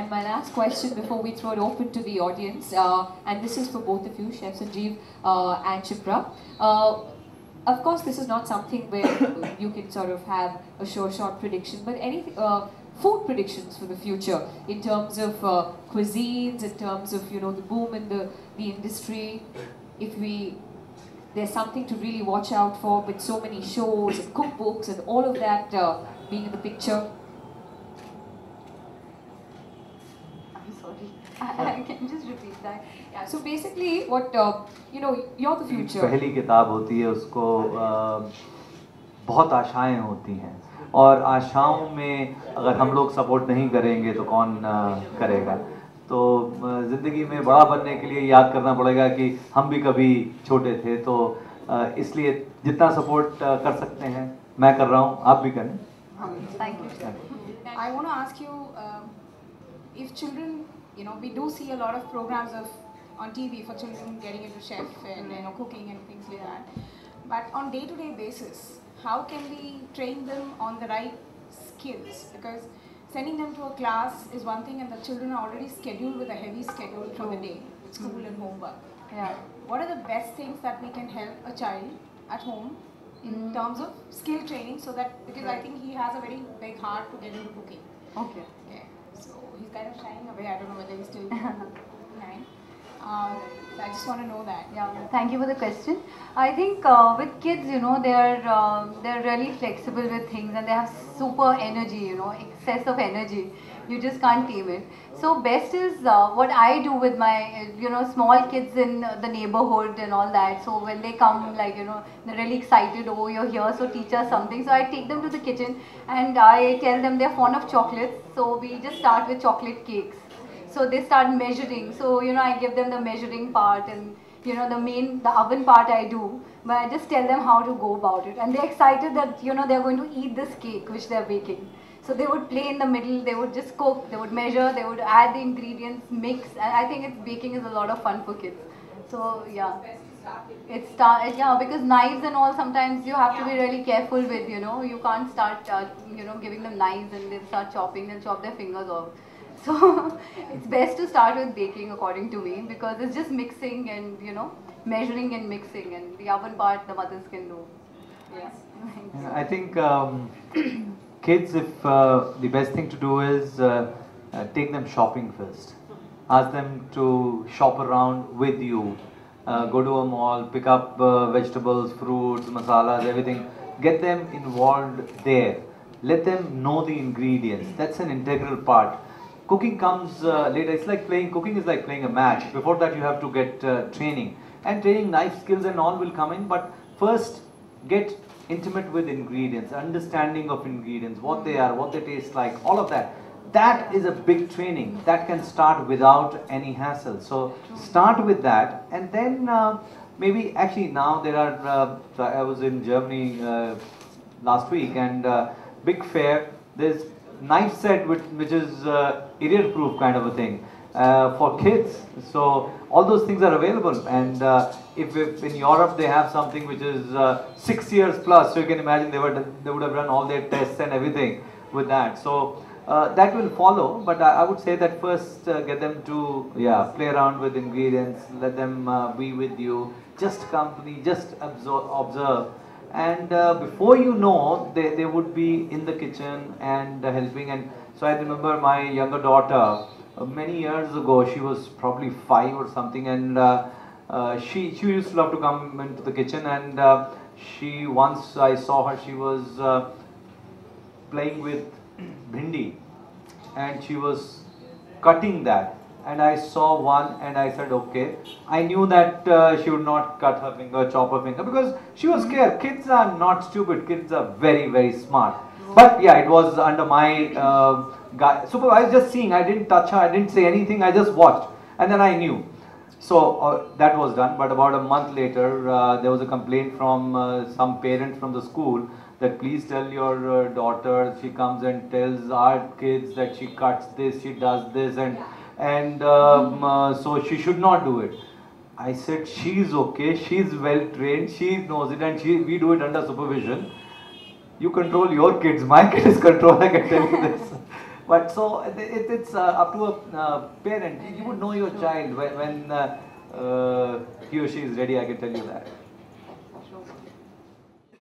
And my last question before we throw it open to the audience, and this is for both of you, Chef Sanjeev and Shipra. Of course, this is not something where you can sort of have a short prediction, but any food predictions for the future in terms of cuisines, in terms of the boom in the industry. If there's something to really watch out for with so many shows and cookbooks and all of that being in the picture. I'm sorry, can you just repeat that? Yeah, so basically what, you're the future. पहली किताब होती है उसको बहुत आशाएं होती हैं और आशाओं में अगर हम लोग सपोर्ट नहीं करेंगे तो कौन करेगा। तो ज़िंदगी में बड़ा बनने के लिए याद करना पड़ेगा कि हम भी कभी छोटे थे, तो इसलिए जितना सपोर्ट कर सकते हैं मैं कर रहा हूँ, आप भी करें। Thank you. I want to ask you, if children, we do see a lot of programs on TV for children getting into chef and cooking and things like that. But on day-to-day basis, how can we train them on the right skills? Because sending them to a class is one thing, and the children are already scheduled with a heavy schedule from the day, school and homework. Yeah. What are the best things that we can help a child at home in terms of skill training, so that, because I think he has a very big heart to get into cooking. Okay. Yeah. So he's kind of shying away. I don't know whether he's still nine. So I just want to know that. Yeah, thank you for the question. I think with kids, they're really flexible with things, and they have super energy, excess of energy. You just can't tame it. So best is what I do with my, small kids in the neighborhood and all that. So when they come, they're really excited, oh, you're here, so teach us something. So I take them to the kitchen and I tell them they're fond of chocolates. So we just start with chocolate cakes. So they start measuring. So, I give them the measuring part, and, the oven part I do. But I just tell them how to go about it. And they're excited that, they're going to eat this cake which they're baking. So they would play in the middle, they would just cook, they would measure, they would add the ingredients, mix. And I think baking is a lot of fun for kids. So, yeah. Because knives and all, sometimes you have to be really careful with, you can't start, giving them knives and they'll start chopping, they'll chop their fingers off. So it's best to start with baking, according to me, because it's just mixing and, measuring and mixing, and the oven part the mothers can do. Yeah. I think kids, if the best thing to do is take them shopping first. Ask them to shop around with you. Go to a mall, pick up vegetables, fruits, masalas, everything. Get them involved there. Let them know the ingredients. That's an integral part. Cooking comes later. Cooking is like playing a match. Before that you have to get training. And training, knife skills and all will come in. But first, get intimate with ingredients, understanding of ingredients, what they are, what they taste like, all of that. That is a big training. That can start without any hassle. So start with that, and then maybe actually now there are, I was in Germany last week, and big fair, there's knife set which is idiot proof kind of a thing for kids. So all those things are available, and if in Europe they have something which is 6 years plus, so you can imagine they would have run all their tests and everything with that. So that will follow, but I would say that first get them to play around with ingredients, let them be with you, just company, just observe, and before you know, they would be in the kitchen and helping. And so I remember my younger daughter, many years ago, she was probably 5 or something, and she used to love to come into the kitchen, and once I saw her, she was playing with bhindi, and she was cutting that, and I saw one and I said, okay. I knew that she would not cut her finger, chop her finger, because she was scared. Kids are not stupid, kids are very, very smart. But yeah, it was under my so I was just seeing, I didn't touch her, I didn't say anything, I just watched, and then I knew. So that was done. But about a month later, there was a complaint from some parent from the school that please tell your daughter, she comes and tells our kids that she cuts this, she does this, and so she should not do it. I said, she's okay, she's well trained, she knows it, and we do it under supervision. You control your kids, my kid is controlled, I can tell you this. But so it's up to a parent. You would know your child when he or she is ready. I can tell you that.